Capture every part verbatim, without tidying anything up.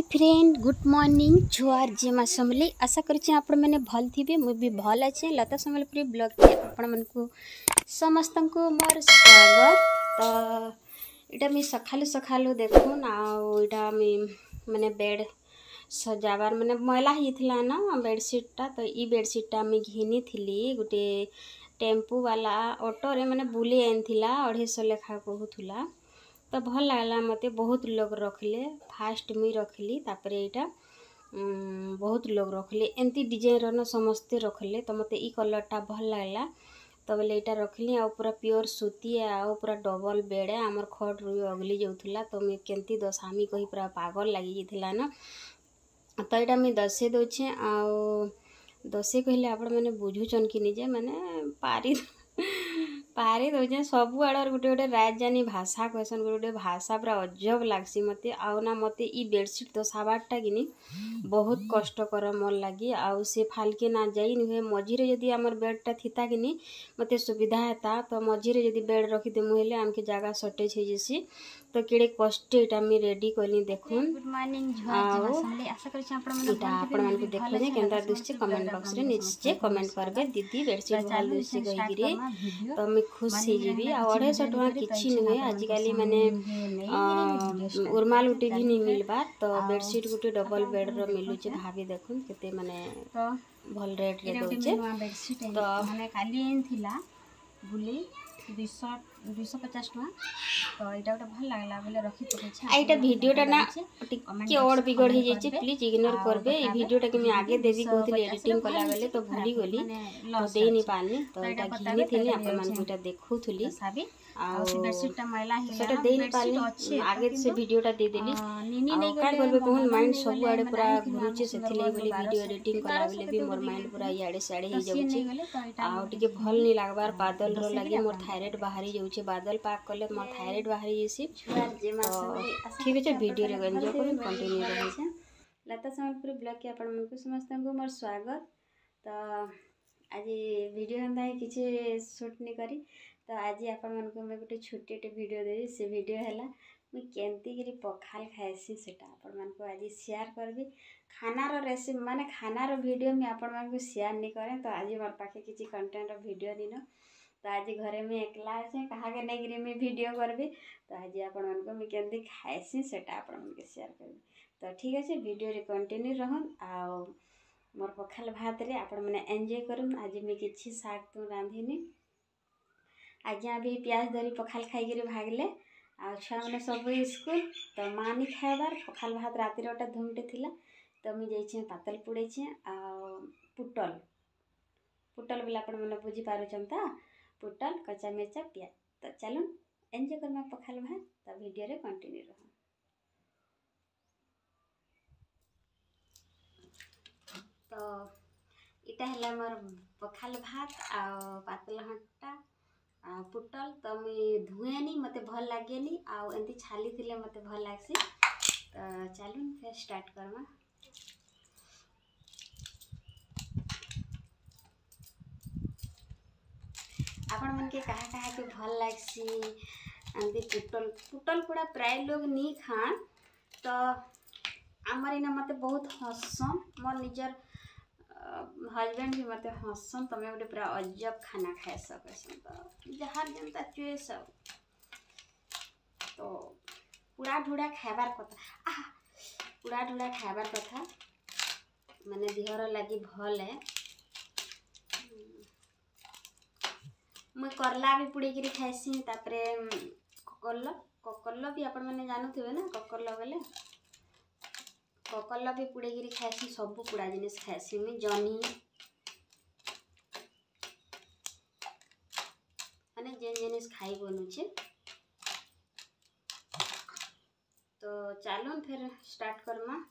Friend good morning जुआर जेमा समली आशा करुचे आपण मैंने भल थी मुझे भी भल अच्छे लता समलपुरी ब्लॉग के आपण मन को समस्त को मोर स्वागत। तो इटा मी सखालु सखालु देखुन आटा माने बेड सजाबार माने मैला होता ना बेडसीटा तो ई बेडसीटा मी घिनी थी गोटे टेम्पू वाला ऑटो रे माने बुले आनीला अढ़ाई सौ लेखा कहूला तो भल लगला मत बहुत लोग रखले फास्ट मुई रखली तापर यहाँ बहुत लोग रखले एमती डिजाइन समस्ते रखले तो मत ई कलरटा भल लगला तो बोले यहाँ रखली आ पूरा प्योर सूती आ पूरा डबल बेड आमर खट रू अगली जाऊला तो मुझे केमती दशामी कही पूरा पागल लगी जाता ना तो यहाँ मुझे दसे दौचे आ दसे कहले आपण मैंने बुझुचन कि निजे मैंने पारी पारी दौचे सब आड़ गोटे गोटे राजधानी भाषा कहसन गोटे गोटे भाषा पूरा अजब लगसी मत आउ ना मत ई बेडसीट दसाबारटा कि बहुत कष्टकर मोर लगी आउ से फालके ना जाई नुहे मझीरे जदि आमर बेडटा थिता कि मत सुविधा हेता तो मझीरे जदि बेड रखीदेमु हेले आमके जगह सर्टेज हो जैसी तो केड़े कष्ट यहाँ मुझे रेडी कली देखुन गुड मॉर्निंग आशा करूँ आपण मानक देखले केनता दुसचे कमेंट बॉक्स रे निश्चय कमेंट करबे दीदी बेडसीट भल दुसचे कहिगिरी तो मैं खुश हो जीवी आ अढ़ाई सौ टका किछि नुहे आजिकल माने उर्माल उठी भी नहीं मिलबा तो बेडसीट गोटे डबल बेड रो मिलुचे भाभी देखुन केते माने भल रेट रे दोचे तो माने काली एनथिला बुली दुईश दुईश पचास टका तो यहाँ गोटे भल लगला बोले रखी पके भिडियोटा ना टिके और बिगड़ हो जाए प्लीज इग्नोर करबे ये भिडियोटा कि मैं आगे देवी कहती एडिटिंग कला बेले तो भूली गली तो दे नहीं पानी तो यहाँ घिनी थी आपण मानक देखुली बेडसीटा मैला सेटा दे नहीं पानी आगे से भिडियोटा दे देली का करबे कहून माइंड सब आड़े पूरा घुरुचे सेथिले बोली वीडियो एडिटिंग कला बेले भी मोर माइंड पूरा याडे साडे हो जाउची आ टिके भल नहीं लागबार बादल रो लागि मोर थायराइड बाहरी जाउचे बादल पाक कले मोर थायराइड बाहरी जैसी ठीक है वीडियो रे एंजॉय करूँ कंटिन्यू रहे लता समलपुरी ब्लॉग के आपण मन को समस्त को मोर स्वागत। तो आज वीडियो हंदा है किसी शूट नहीं करी तो आज आपण मन को मैं गोटे छोटे छोटे वीडियो देवी से वीडियो है मुझे केमती गिरी पखाल खाएसी सेटा आपण मन को आज शेयर करबी खानार रेसिपी माने खानार वीडियो मैं आपण मन को शेयर नहीं करें तो आज मोर पाखे किसी कंटेंट वीडियो दिन तो आज घरे में एकला अच्छे कहा के नहीं मैं वीडियो करबी तो आज आपण मन को मैं केमती खाएसी सेटा आपण मन के शेयर करबी तो ठीक अच्छे वीडियो रे कंटिन्यू रहन आ मोर पखाल भात रे आपण मैंने एंजॉय करूँ आज मैं किसी शाग तो रांधिनी आज्ञा भी प्याज धरी पखाल खाई भागले आ छुआ मैंने सब स्कूल तो माँ नहीं खाइबार पखाल भात राति गोटे धुमटे थिला तो मुझे जाइए पातल पुड़े आ पुटल पुटल बोले आपण मैंने बुझी पारुछन ता पुटल कच्चा मिर्चा प्याज तो चलो एंजॉय करना पखाल भात तो वीडियो रे कंटिन्यू रह तो इटा है मोर पखाल भात आ पातल हंटा आ पुटल तो मुई धुएनी मत भल लगे आउ एमती छाली थिले मत भल लागसी तो चलून फिर स्टार्ट करमा आपण मन के कहा कहा के भल लागसी एमती पुटल पुटल पूरा प्राय लोग नहीं खान तो आमर इना मत बहुत हसन मोर निजर हजबैंड भी मत हसन तुम्हें गोटे पूरा अजब खाना खाए सकसन तो जहाँ जनता चुएस तो पूरा ढूढ़ा खाबार कथा आ पूरा ढूढ़ा खाबार कथा माने देहर लगी भल है मुई करला भी पुड़ी खाएसी तापरे ककरल ककरल भी आपण मैंने जानुवे ना ककरल बोले ककरला भी पुड़े खाएसी सब पुड़ा जिनिस खाएसी मुई जनी माने जेन जिनिस खाई बनुचे तो चलून फिर स्टार्ट करमा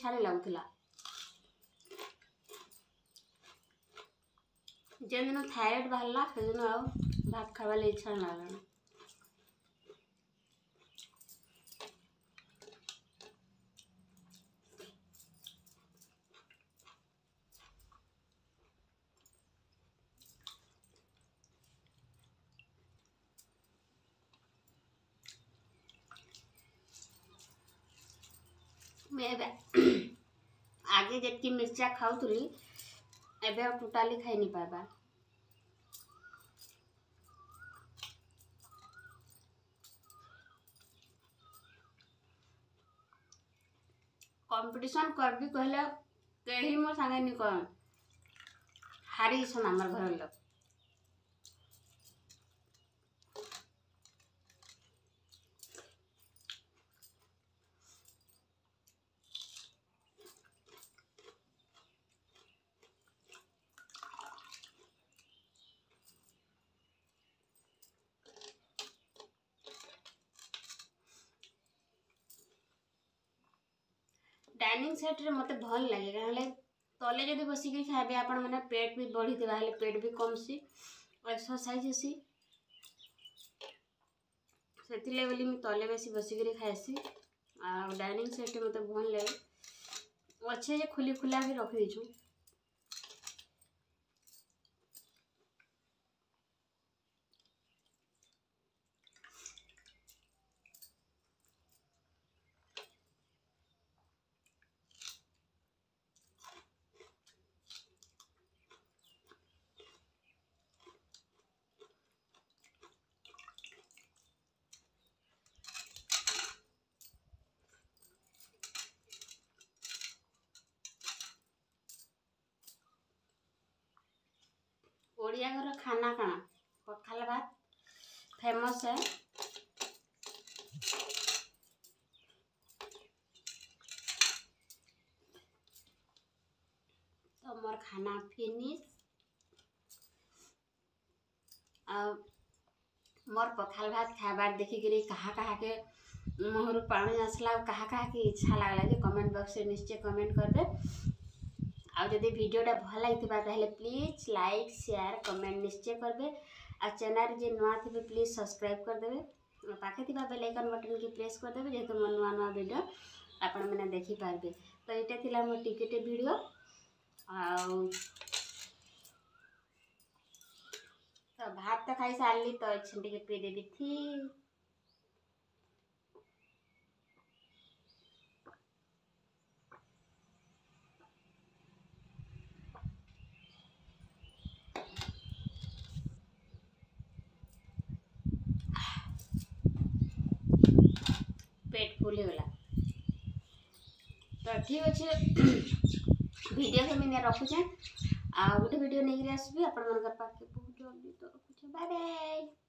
इच्छा नहीं लगुला जेन दिन थायराइड बाहरला से दिन आ भात खावा इच्छा नहीं लगला मैं आगे जितकी मिर्चा खाऊली एवं टोटाली खाई नहीं पाबा कंपटीशन कर भी कहले कहीं मो सांगे नहीं कह हारी सन आमर घर लोग डाइनिंग सेट रे मते भल लगे कहले तले जदि बसिक खाइबे आपण मैंने पेट भी बढ़ी देवा पेट भी कम सी एक्सरसाइज हेसी से बोली मुझे तले बेसी बसिक खाएसी आ डाइनिंग सेट मते भल लगे अच्छे जे खुली खुला भी रख दीछु ओडिया घर खाना काना पखाल भात फेमस है तो मोर खाना फिनिश आ मोर पखाल भात खाबार देखिक कहा कहा के मुहर पानी आसला कहा कहा के इच्छा लगला जे कमेंट बॉक्स में निश्चय कमेंट करबे आ जदि वीडियोटा भल लगी ताहले प्लीज लाइक शेयर कमेंट निश्चय करबे आ चैनल जे नुआ थे प्लीज सब्सक्राइब कर देबे पाखे थिबा बेल आइकन बटन की प्रेस कर देबे जेहेतु मो नुआ नुआ वीडियो आपण मैंने देखि पारबे तो एटा थिला मो टिकेट वीडियो आ तो भात तो खाई सारली तो अच्छे टे पी देवी थी पेट फुल होगा तो ठीक अच्छे वीडियो के मैंने रखुचे आ गोटे वीडियो नहीं आसबी आपण मन पाखे बहुत जल्दी तो रखुचे बाय बाय।